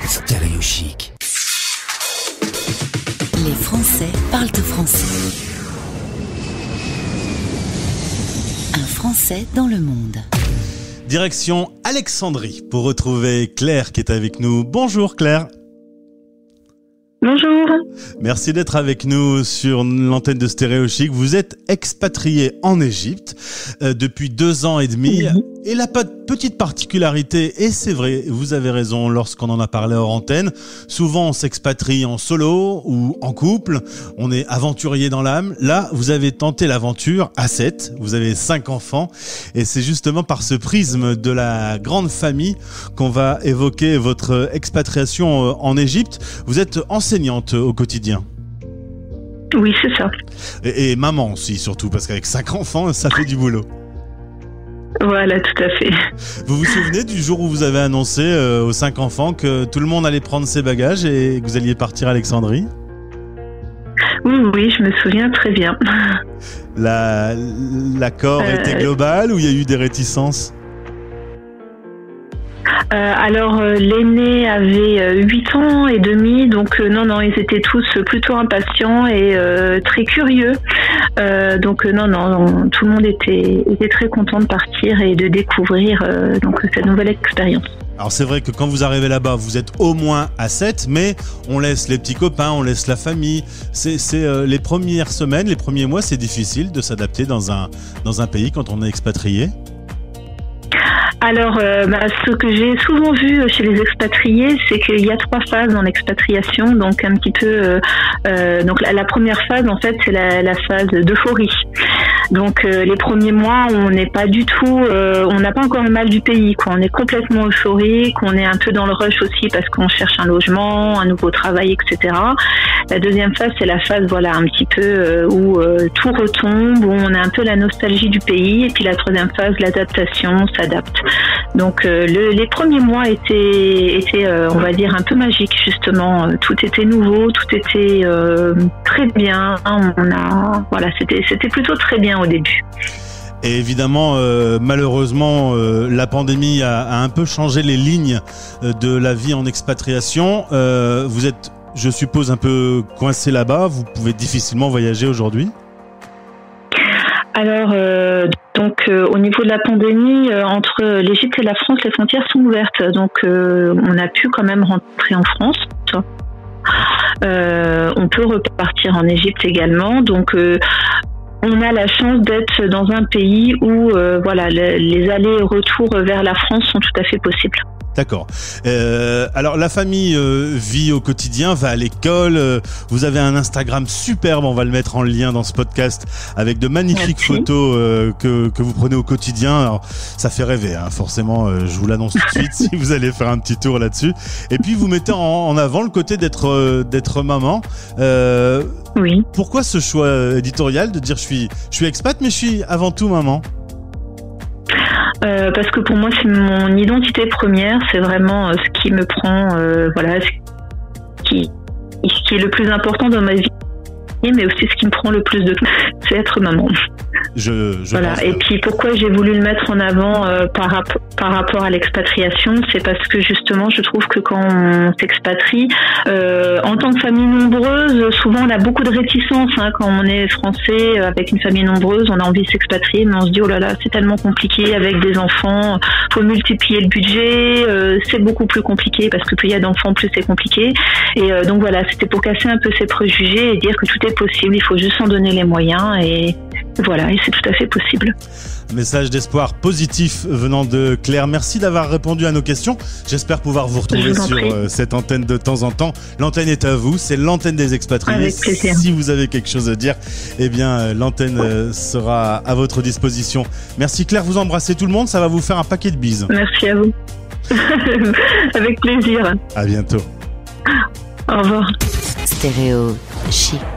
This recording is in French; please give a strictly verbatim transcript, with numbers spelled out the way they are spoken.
Stéréo Chic. Les Français parlent français. Un Français dans le monde. Direction Alexandrie pour retrouver Claire qui est avec nous. Bonjour Claire. Bonjour. Merci d'être avec nous sur l'antenne de Stéréo Chic. Vous êtes expatriée en Égypte euh, depuis deux ans et demi. Oui. Et la petite particularité, et c'est vrai, vous avez raison lorsqu'on en a parlé hors antenne, souvent on s'expatrie en solo ou en couple, on est aventurier dans l'âme. Là, vous avez tenté l'aventure à sept, vous avez cinq enfants, et c'est justement par ce prisme de la grande famille qu'on va évoquer votre expatriation en Égypte. Vous êtes enseignante au quotidien. Oui, c'est ça. Et, et maman aussi, surtout, parce qu'avec cinq enfants, ça fait du boulot. Voilà, tout à fait. Vous vous souvenez du jour où vous avez annoncé euh, aux cinq enfants que tout le monde allait prendre ses bagages et que vous alliez partir à Alexandrie ? Oui, oui, je me souviens très bien. La, l'accord euh... était global ou il y a eu des réticences ? Euh, alors euh, l'aîné avait euh, huit ans et demi, donc euh, non non ils étaient tous plutôt impatients et euh, très curieux, euh, donc euh, non non tout le monde était était très content de partir et de découvrir euh, donc cette nouvelle expérience. Alors c'est vrai que quand vous arrivez là-bas, vous êtes au moins à sept, mais on laisse les petits copains, on laisse la famille. C'est, c'est euh, les premières semaines, les premiers mois, c'est difficile de s'adapter dans un dans un pays quand on est expatrié. Alors, euh, bah, ce que j'ai souvent vu chez les expatriés, c'est qu'il y a trois phases dans l'expatriation. Donc, un petit peu, euh, euh, donc la, la première phase, en fait, c'est la, la phase d'euphorie. Donc, euh, les premiers mois, on n'est pas du tout, euh, on n'a pas encore le mal du pays, quoi. On est complètement euphorique, on est un peu dans le rush aussi parce qu'on cherche un logement, un nouveau travail, et cetera. La deuxième phase, c'est la phase, voilà, un petit peu euh, où euh, tout retombe, où on a un peu la nostalgie du pays. Et puis la troisième phase, l'adaptation, on s'adapte. Donc euh, le, les premiers mois étaient, étaient euh, on va dire, un peu magiques, justement. Tout était nouveau, tout était euh, très bien. On a, voilà, c'était, c'était plutôt très bien au début. Et évidemment, euh, malheureusement, euh, la pandémie a, a un peu changé les lignes de la vie en expatriation. Euh, vous êtes, je suppose, un peu coincé là-bas. Vous pouvez difficilement voyager aujourd'hui ? Alors, euh, donc euh, au niveau de la pandémie, euh, entre l'Égypte et la France, les frontières sont ouvertes. Donc, euh, on a pu quand même rentrer en France. Euh, on peut repartir en Égypte également. Donc, euh, on a la chance d'être dans un pays où, euh, voilà, les, les allers et retours vers la France sont tout à fait possibles. D'accord. Euh, alors la famille euh, vit au quotidien, va à l'école. Euh, vous avez un Instagram superbe, on va le mettre en lien dans ce podcast avec de magnifiques Merci. photos euh, que que vous prenez au quotidien. Alors ça fait rêver, hein, forcément. Euh, je vous l'annonce tout de suite si vous allez faire un petit tour là-dessus. Et puis vous mettez en, en avant le côté d'être euh, d'être maman. Euh, oui. Pourquoi ce choix éditorial de dire je suis je suis expat mais je suis avant tout maman? Euh, parce que pour moi c'est mon identité première, c'est vraiment euh, ce qui me prend, euh, voilà, ce qui, ce qui est le plus important dans ma vie, mais aussi ce qui me prend le plus de temps, c'est être maman. Je, je voilà. Et puis pourquoi j'ai voulu le mettre en avant euh, par, rap- par rapport à l'expatriation, c'est parce que justement je trouve que quand on s'expatrie, euh, en tant que famille nombreuse, souvent on a beaucoup de réticences, hein, quand on est français avec une famille nombreuse, on a envie de s'expatrier, mais on se dit oh là là c'est tellement compliqué avec des enfants, faut multiplier le budget, euh, c'est beaucoup plus compliqué parce que plus il y a d'enfants plus c'est compliqué. Et euh, donc voilà, c'était pour casser un peu ces préjugés et dire que tout est possible, il faut juste s'en donner les moyens et voilà, et c'est tout à fait possible. Message d'espoir positif venant de Claire. Merci d'avoir répondu à nos questions. J'espère pouvoir vous retrouver sur euh, cette antenne de temps en temps. L'antenne est à vous, c'est l'antenne des expatriés. Avec plaisir. Si vous avez quelque chose à dire, eh bien euh, l'antenne euh, sera à votre disposition. Merci Claire, vous embrassez tout le monde, ça va vous faire un paquet de bises. Merci à vous. Avec plaisir. À bientôt. Au revoir. Stéréo Chic.